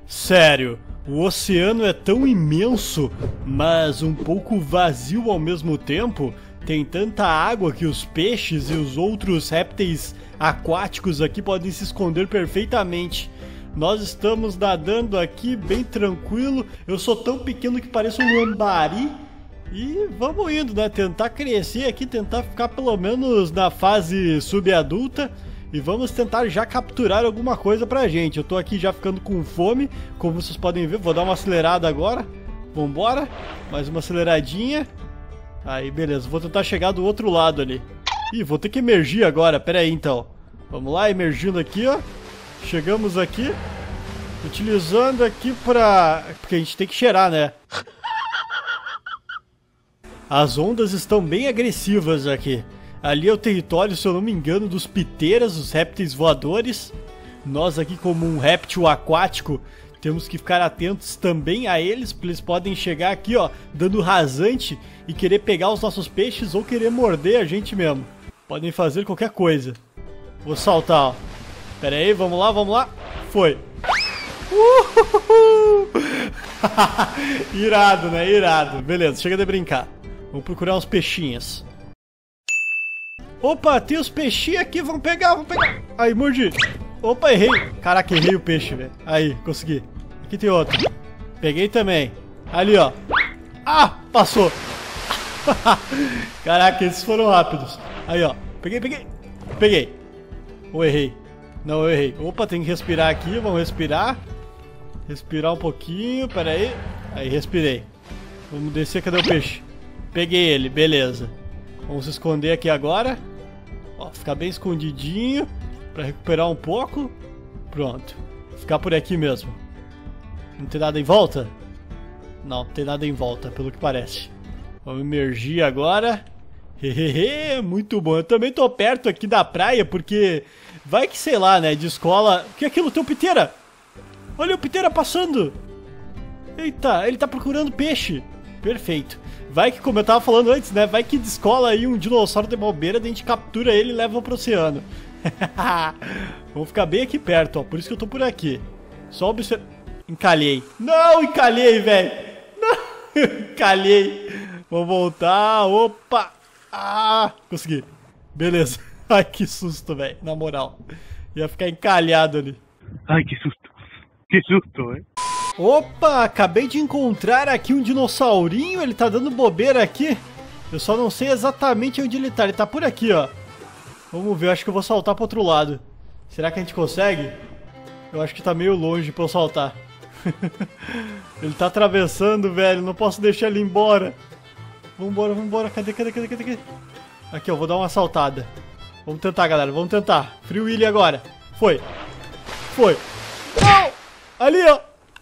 Sério, o oceano é tão imenso, mas um pouco vazio ao mesmo tempo. Tem tanta água que os peixes e os outros répteis aquáticos aqui podem se esconder perfeitamente. Nós estamos nadando aqui bem tranquilo. Eu sou tão pequeno que pareço um lambari. E vamos indo, né? Tentar crescer aqui, tentar ficar pelo menos na fase subadulta. E vamos tentar já capturar alguma coisa pra gente. Eu tô aqui já ficando com fome, como vocês podem ver. Vou dar uma acelerada agora. Vambora. Mais uma aceleradinha. Aí, beleza. Vou tentar chegar do outro lado ali. Ih, vou ter que emergir agora. Pera aí, então. Vamos lá, emergindo aqui, ó. Chegamos aqui. Utilizando aqui pra... porque a gente tem que cheirar, né? As ondas estão bem agressivas aqui. Ali é o território, se eu não me engano, dos piteiras, os répteis voadores. Nós aqui, como um réptil aquático, temos que ficar atentos também a eles, porque eles podem chegar aqui, ó, dando rasante e querer pegar os nossos peixes ou querer morder a gente mesmo. Podem fazer qualquer coisa. Vou saltar, ó. Pera aí, vamos lá, vamos lá. Foi. Irado, né? Irado. Beleza, chega de brincar. Vamos procurar uns peixinhos. Opa, tem os peixinhos aqui, vamos pegar, vamos pegar. Aí, mordi. Opa, errei. Caraca, errei o peixe, velho. Aí, consegui. Aqui tem outro. Peguei também. Ali, ó. Ah, passou. Caraca, esses foram rápidos. Aí, ó. Peguei, peguei. Peguei. Ou errei? Não, eu errei. Opa, tem que respirar aqui, vamos respirar. Respirar um pouquinho, pera aí. Aí, respirei. Vamos descer, cadê o peixe? Peguei ele, beleza. Vamos se esconder aqui agora. Ó, ficar bem escondidinho pra recuperar um pouco. Pronto. Ficar por aqui mesmo. Não tem nada em volta? Não, não tem nada em volta, pelo que parece. Vamos emergir agora. Hehehe, muito bom. Eu também tô perto aqui da praia, porque... vai que, sei lá, né, de escola... O que é aquilo? Tem um piteira! Olha o piteira passando! Eita, ele tá procurando peixe. Perfeito. Vai que, como eu tava falando antes, né? Vai que descola aí um dinossauro de bobeira, daí a gente captura ele e leva pro oceano. Vamos ficar bem aqui perto, ó. Por isso que eu tô por aqui. Só observar... Encalhei. Não, encalhei, velho. Não, encalhei. Vou voltar. Opa. Ah, consegui. Beleza. Ai, que susto, velho. Na moral. Ia ficar encalhado ali. Ai, que susto. Que susto, hein? Opa, acabei de encontrar aqui um dinossaurinho, ele tá dando bobeira aqui. Eu só não sei exatamente onde ele tá por aqui, ó. Vamos ver, eu acho que eu vou saltar pro outro lado. Será que a gente consegue? Eu acho que tá meio longe pra eu saltar. Ele tá atravessando, velho, não posso deixar ele embora. Vambora, vambora, cadê? Aqui, ó, vou dar uma saltada. Vamos tentar, galera, vamos tentar. Free Willy agora. Foi. Foi. Não! Ali, ó.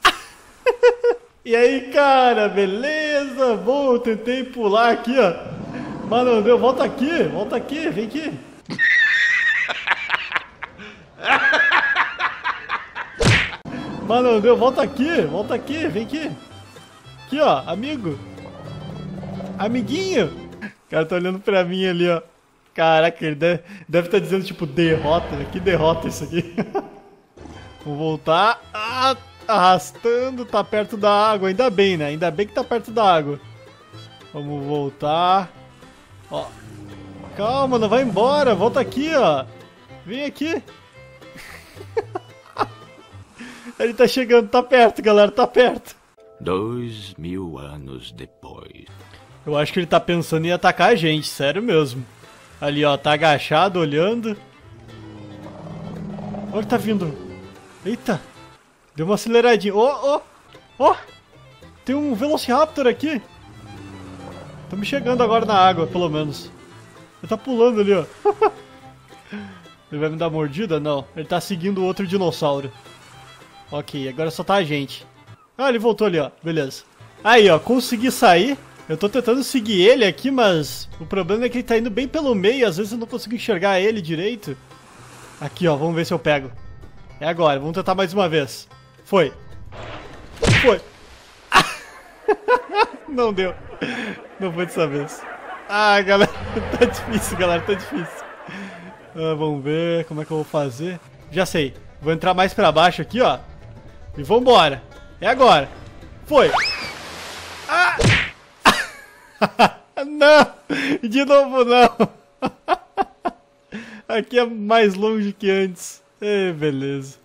E aí, cara, beleza? Bom, eu tentei pular aqui, ó. Mas não deu, volta aqui, vem aqui. Mas não deu, volta aqui, vem aqui. Aqui, ó, amigo. Amiguinho. O cara tá olhando pra mim ali, ó. Caraca, ele deve tá dizendo, tipo, derrota, né? Que derrota isso aqui. Vamos voltar. Ah, arrastando, tá perto da água. Ainda bem, né? Ainda bem que tá perto da água. Vamos voltar. Ó. Calma, não vai embora. Volta aqui, ó. Vem aqui. Ele tá chegando, tá perto, galera, tá perto. 2000 anos depois. Eu acho que ele tá pensando em atacar a gente, sério mesmo. Ali, ó, tá agachado, olhando. Olha que tá vindo. Eita. Deu uma aceleradinha. Ó, ó, ó. Tem um Velociraptor aqui. Estamos chegando agora na água, pelo menos. Ele tá pulando ali, ó. Ele vai me dar mordida? Não. Ele tá seguindo o outro dinossauro. Ok, agora só tá a gente. Ah, ele voltou ali, ó. Beleza. Aí, ó, consegui sair. Eu tô tentando seguir ele aqui, mas o problema é que ele tá indo bem pelo meio. Às vezes eu não consigo enxergar ele direito. Aqui, ó, vamos ver se eu pego. É agora, vamos tentar mais uma vez. Foi. Foi. Não deu. Não foi dessa vez. Ah, galera, tá difícil, galera, tá difícil. Vamos ver como é que eu vou fazer. Já sei. Vou entrar mais pra baixo aqui, ó. E vambora. É agora. Foi. Ah! Não! De novo não! Aqui é mais longe que antes. Beleza.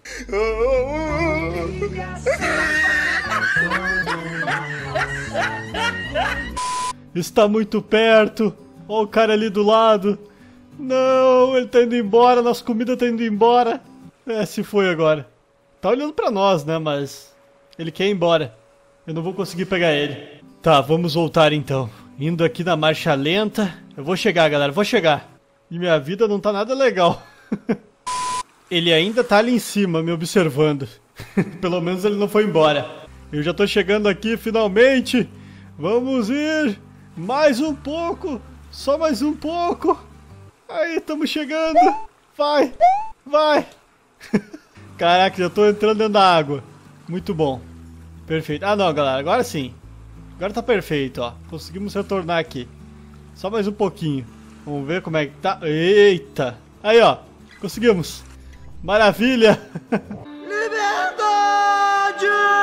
Está muito perto. Olha o cara ali do lado. Não, ele tá indo embora. Nossa comida tá indo embora. Se foi agora. Tá olhando pra nós, né? Mas ele quer ir embora. Eu não vou conseguir pegar ele. Tá, vamos voltar então. Indo aqui na marcha lenta. Eu vou chegar, galera. Vou chegar. E minha vida não tá nada legal. Ele ainda tá ali em cima, me observando. Pelo menos ele não foi embora. Eu já tô chegando aqui, finalmente. Vamos ir. Mais um pouco. Só mais um pouco. Aí, estamos chegando. Vai. Vai. Caraca, já tô entrando dentro da água. Muito bom. Perfeito. Ah, não, galera. Agora sim. Agora tá perfeito, ó. Conseguimos retornar aqui. Só mais um pouquinho. Vamos ver como é que tá. Eita. Aí, ó. Conseguimos. Maravilha. Liberdade!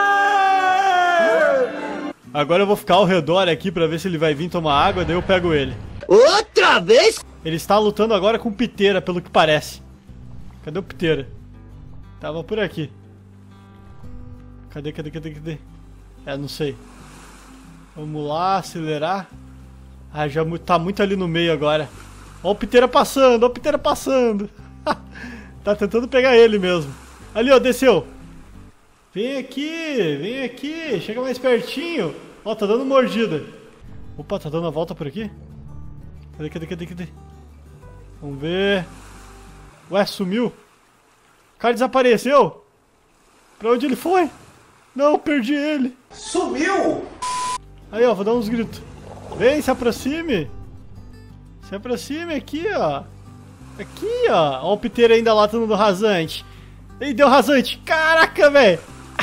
Agora eu vou ficar ao redor aqui pra ver se ele vai vir tomar água. Daí eu pego ele. Outra vez? Ele está lutando agora com Piteira, pelo que parece. Cadê o Piteira? Tava por aqui. Cadê? Não sei. Vamos lá, acelerar. Ah, já tá muito ali no meio agora. Ó o Piteira passando, ó o Piteira passando. Tá tentando pegar ele mesmo. Ali, ó, desceu. Vem aqui. Chega mais pertinho. Ó, tá dando mordida. Opa, tá dando a volta por aqui? Cadê? Vamos ver. Ué, sumiu. O cara desapareceu. Pra onde ele foi? Não, perdi ele. Sumiu! Aí, ó, vou dar uns gritos. Vem, se aproxime. Se aproxime aqui, ó. Aqui, ó. Ó o Piteiro ainda lá, dando rasante. Ele deu rasante. Caraca, velho.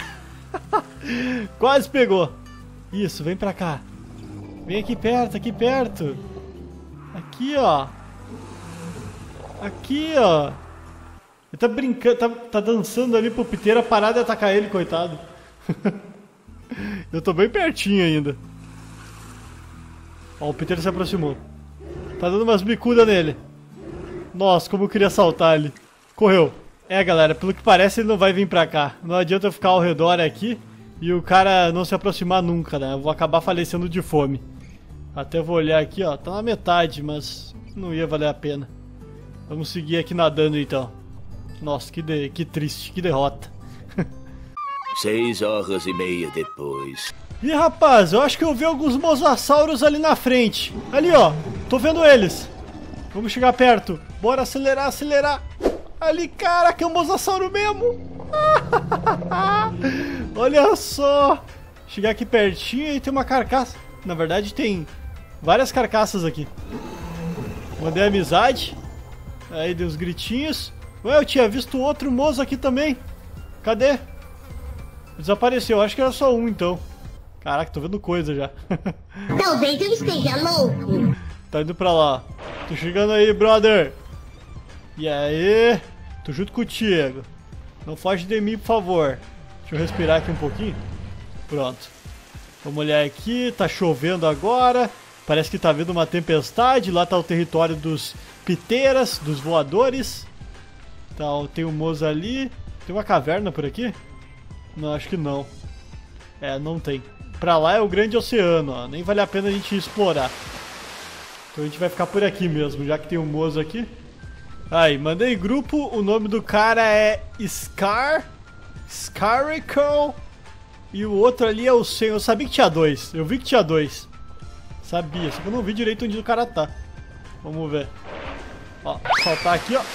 Quase pegou. Isso, vem pra cá. Vem aqui perto, aqui perto. Aqui, ó. Aqui, ó. Ele tá brincando, tá dançando ali pro Piteira parar de atacar ele, coitado. Eu tô bem pertinho ainda. Ó, o Piteira se aproximou. Tá dando umas bicudas nele. Nossa, como eu queria saltar ali. Correu. Galera, pelo que parece ele não vai vir pra cá. Não adianta eu ficar ao redor aqui e o cara não se aproximar nunca, né? Eu vou acabar falecendo de fome. Até vou olhar aqui, ó. Tá na metade, mas não ia valer a pena. Vamos seguir aqui nadando então. Nossa, que triste, que derrota. 6h30 depois. Ih, rapaz, eu acho que eu vi alguns mosassauros ali na frente. Ali, ó. Tô vendo eles. Vamos chegar perto. Bora acelerar. Ali, caraca, é um mosassauro mesmo. Olha só. Chegar aqui pertinho e tem uma carcaça. Na verdade, tem várias carcaças aqui. Mandei amizade. Aí dei uns gritinhos. Ué, eu tinha visto outro moço aqui também. Cadê? Desapareceu. Acho que era só um, então. Caraca, tô vendo coisa já. Talvez eu esteja louco. Tá indo pra lá. Tô chegando aí, brother. E aí? Tô junto contigo. Não foge de mim, por favor. Deixa eu respirar aqui um pouquinho. Pronto. Vamos olhar aqui. Tá chovendo agora. Parece que tá vindo uma tempestade. Lá tá o território dos piteiras, dos voadores. Então, tem um moço ali. Tem uma caverna por aqui? Não, acho que não. Não tem. Pra lá é o grande oceano, ó. Nem vale a pena a gente explorar. Então a gente vai ficar por aqui mesmo, já que tem um moço aqui. Aí, mandei grupo. O nome do cara é Scarical. E o outro ali é o Senhor. Eu sabia que tinha dois. Eu vi que tinha dois. Sabia, só que eu não vi direito onde o cara tá. Vamos ver. Ó, saltar aqui, ó.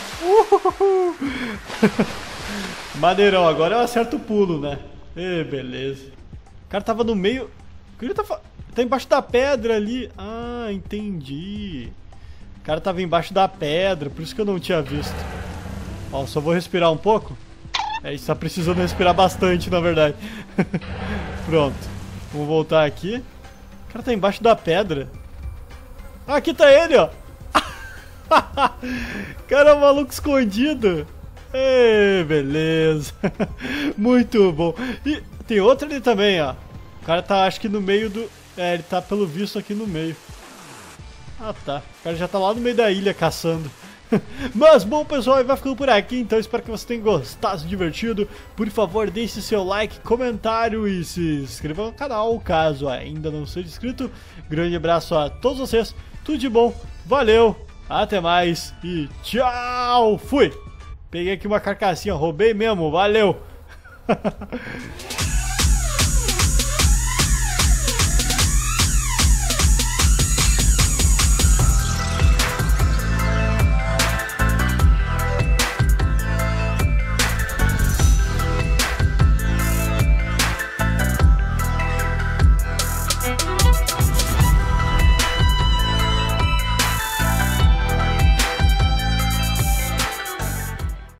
Maneirão, agora eu acerto o pulo, né? Beleza. O cara tava no meio. O que ele tá embaixo da pedra ali. Ah, entendi. O cara tava embaixo da pedra, por isso que eu não tinha visto. Ó, só vou respirar um pouco. Isso tá precisando respirar bastante, na verdade. Pronto. Vamos voltar aqui. O cara tá embaixo da pedra. Ah, aqui tá ele, ó. Cara, maluco escondido. Ei, beleza. Muito bom. E tem outro ali também, ó. O cara tá, acho que no meio do... É, ele tá pelo visto aqui no meio. Ah, tá. O cara já tá lá no meio da ilha caçando. Mas, bom, pessoal, vai ficando por aqui. Então, espero que você tenha gostado, se divertido. Por favor, deixe seu like, comentário e se inscreva no canal, caso ainda não seja inscrito. Grande abraço a todos vocês. Tudo de bom. Valeu. Até mais. E tchau. Fui. Peguei aqui uma carcassinha. Roubei mesmo. Valeu.